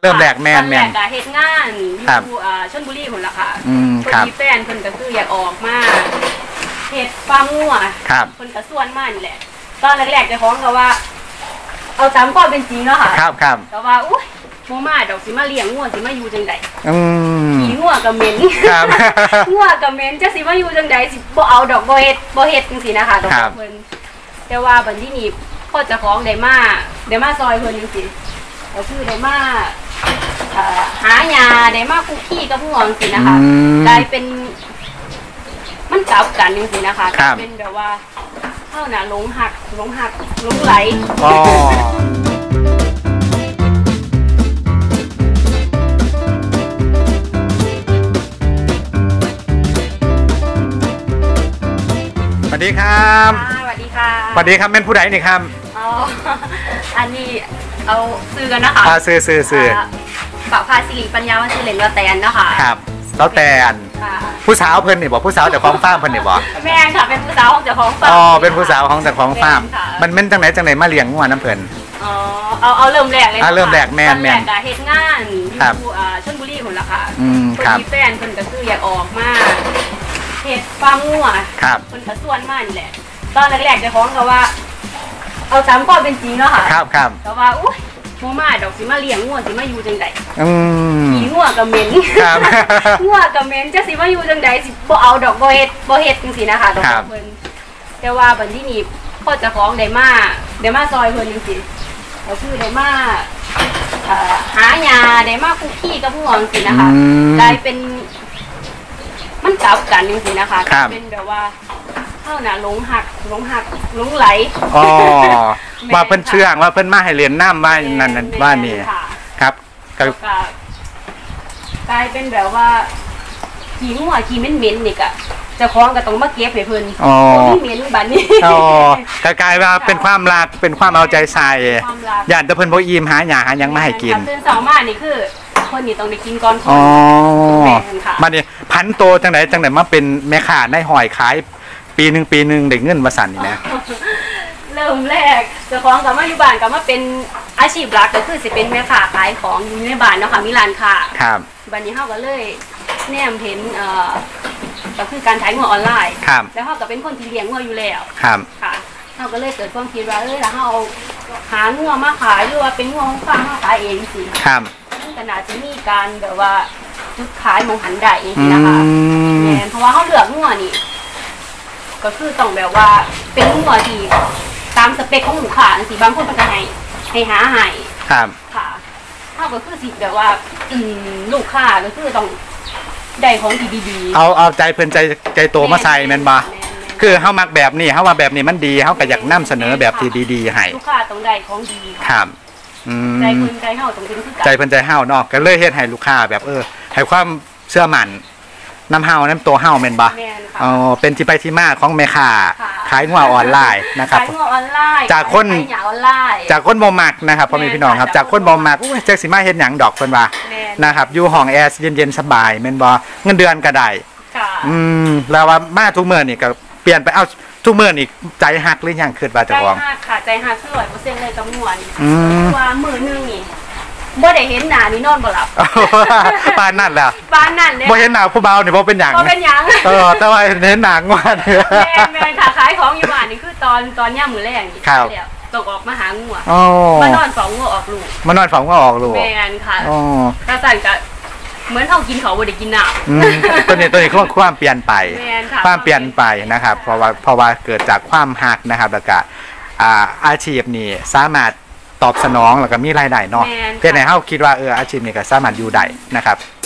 ริ่มแรกแม่นเฮ็ดงานอยู่ชลบุรีคนละค่ะคนมีแฟนคนก็คืออยากออกมาเฮ็ดฟาร์มงัวคนก็ส่วนมากนี่แหละตอนแรกๆจะฟ้องก็ว่าเอาตามความเป็นจริงเนาะค่ะครับแต่ว่าอุ้ยโมมาดอกสิมาเลี้ยงงัวสิมาอยู่จังไดขี้งัวกับเหม็นงัวกับเหม็นจะสิมาอยู่จังไดสิบ่เอาดอกบ่เฮ็ดจังซี่นะคะดอกเพิ่นแต่ว่าบัดนี้นี่พ่อจะฟ้องได้มาซอยเพิ่นจังซี่ก็คือได้มาหายาได้มาคุกกี้กับงัวจังซี่นะคะกลายเป็นมันกลับกันจังซี่นะคะเป็นแบบว่าเฮาน่ะหลงหักหลงไหลสวัสดีครับสวัสดีค่ะสวัสดีครับเป็นผู้ใดนี่ครับอันนี้เอาซื้อกันนะคะซื้อฝากพาสิริปัญญาว่าซื้อเหรียญเราแตนนะคะครับเราแตนผู้สาวเพิ่นนี่บอกผู้สาวจากของฟาร์มเพิ่นนี่บอกแม่ค่ะเป็นผู้สาวของเจ้าของฟาร์มเป็นผู้สาวของเจ้าของฟาร์มมันเป็นจังไหนมาเลี้ยงงัวน้ำเพิ่นเอาเริ่มแรกเลยเริ่มแรกแม่เฮ็ดงานอยู่ชลบุรีคนละค่ะคนมีแฟนเพิ่นก็คืออยากออกมาเฮ็ดฟาร์มงัวคนก็ส่วนมากนี่แหละตอนแรกๆจะฟ้องก็ว่าเอาตามความเป็นจริงเนาะค่ะแต่ว่าอุ้ยโมมาดอกสิมาเลี้ยงงัวสิมาอยู่จังไดขี้งัวกับเหม็นงัวกับเหม็นจะสิมาอยู่จังไดสิบ่เอาดอกบ่เฮ็ดจังซี่นะคะดอกเพิ่นแต่ว่าบัดนี้นี่พ่อจะฟ้องได้มาซอยเพิ่นจังซี่ก็คือได้มาหายาได้มาคุกกี้กับงัวจังซี่นะคะกลายเป็นมันกลับกันจังซี่นะคะเป็นแบบว่าเฮาน่ะหลงหักหลงไหลว่าเพิ่นเชื่องว่าเพิ่นมาให้เรียนน้ำบ้านนั่นบ้านนี่ครับกลายเป็นแบบว่าขี้งัวขี้เหม็นๆนี่ก็เจ้าของก็ต้องมาเก็บให้เพิ่นเหม็นบัดนี้กลายว่าเป็นความรักเป็นความเอาใจใส่ย่านแต่เพิ่นบ่อิ่มหาหยังมาให้กินตื่นเช้ามานี่คือคนนี่ต้องได้กินก่อนบัดนี้พันโตจังได๋มาเป็นแม่ค้าในหอยขายปีหนึ่งได้เงินมาสั่นนี่นะเริ่มแรกเจ้าของกับมาอยู่บ้านกับมาเป็นอาชีพหลักก็คือสิเป็นแม่ค้าขายของอยู่ในบ้านเนาะค่ะมีร้านค้าครับบัดนี้เฮาก็เลยแนมเห็นก็คือการขายงัวออนไลน์แล้วเฮาก็เป็นคนที่เลี้ยงงัวอยู่แล้วครับค่ะเฮาก็เลยเกิดความคิดว่าถ้าเฮาหางัวมาขายหรือว่าเป็นงัวของฟาร์มเฮาขายเองสิครับมันก็น่าจะมีการแบบว่าจุดขายมองหันได้เองนะคะเพราะว่าเฮาเลือกงัวนี่ก็คือต้องแบบว่าเป็นงัวที่ตามสเปคของลูกค้าสิบางคนมันก็ให้หาให้ครับค่ะถ้าก็คือสิแบบว่าลูกค้าก็คือต้องได้ของที่ดีๆเอาใจเพิ่นใจโตมาใส่แม่นบ่คือเฮามักแบบนี้เฮาว่าแบบนี้มันดีเฮาก็อยากนำเสนอแบบที่ดีๆให้ลูกค้าต้องได้ของดีครับใจเพิ่นใจเฮาต้องเป็นคือกันใจเพิ่นใจเฮาเนาะก็เลยเฮ็ดให้ลูกค้าแบบให้ความเชื่อมั่นน้ำเฮาน้ำตัวเฮาแม่นบ่เป็นที่ไปที่มาของแม่ค้าขายงัวออนไลน์นะครับขายงัวออนไลน์จากคนบ่มักนะครับพ่อแม่พี่น้องครับจากคนบ่มักจักสิมาเฮ็ดหยังดอกเพิ่นว่านะครับอยู่ห้องแอร์เย็นๆสบายแม่นบ่เงินเดือนก็ได้แล้วว่ามาทุกมื้อนี่ก็เปลี่ยนไปเอาทุกมื้อนี่ใจฮักหรือยังคิดว่าเจ้าของใจฮักค่ะใจฮัก100%เลยกับงัวนี่ว่ามื้อนึงนี่บ่ได้เห็นหน้านี่นอนบ่หลับปานนั่นแหละปานนั่นเลยบ่เห็นหน้าผู้เบานี่บ่เป็นหยังแต่ว่าเห็นหน้างวดแม่ค่ะขายของอยู่บ้านนี่คือตอนย่ามมื้อแรกนี่ต้องออกมาหางัวมานอน2งัวออกลูกมานอน2งัวออกลูกแม่นค่ะถ้าสั่นก็เหมือนเฮากินเขาบ่ได้กินน้ำตัวนี้ความเปลี่ยนไปความเปลี่ยนไปนะครับเพราะว่าเกิดจากความฮักนะครับแล้วก็อาชีพนี่สามารถตอบสนองแล้วก็มีรายได้เนาะเพื่อให้เฮาคิดว่าอาชีพนี้ก็สามารถอยู่ได้นะครับ